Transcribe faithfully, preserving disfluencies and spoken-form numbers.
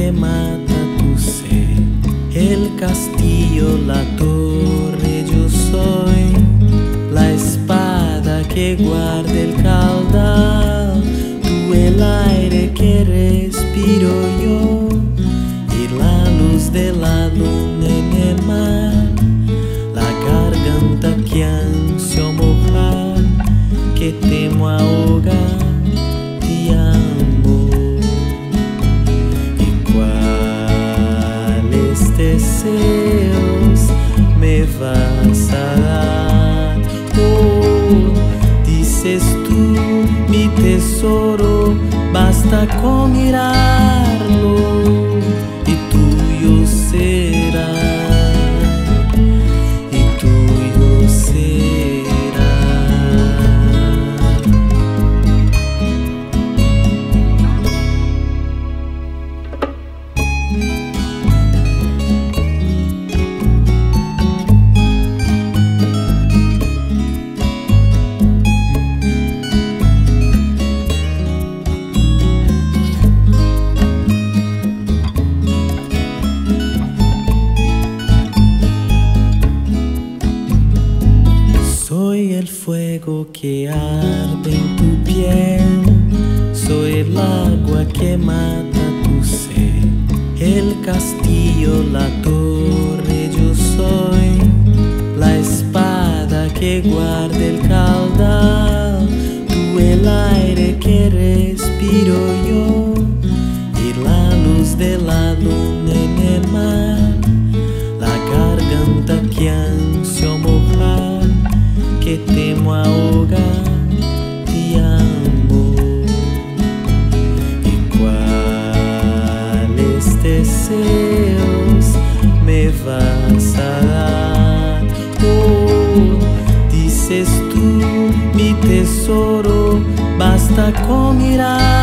que mata tu sed, el castillo, la torre, yo soy la espada que guarda el caudal, tú el aire que respiro yo y la luz de la luna en el mar, la garganta que ansio mojar, que temo ahogar, te amo. ¿Y cuáles deseos me vas a dar? Oh, dices tú, mi tesoro, basta con mirarlo y tuyo será, y tuyo será. Soy el fuego que arde en tu piel, soy el agua que mata tu sed, el castillo, la torre, yo soy la espada que guarda el caudal, tú el aire que respiro yo y la luz de la luna en el mar, la garganta que ansio mojar, que temo ahogar, te amo. ¿Y cuáles deseos me vas a dar? Oh, dices tú, mi tesoro, basta con mirar.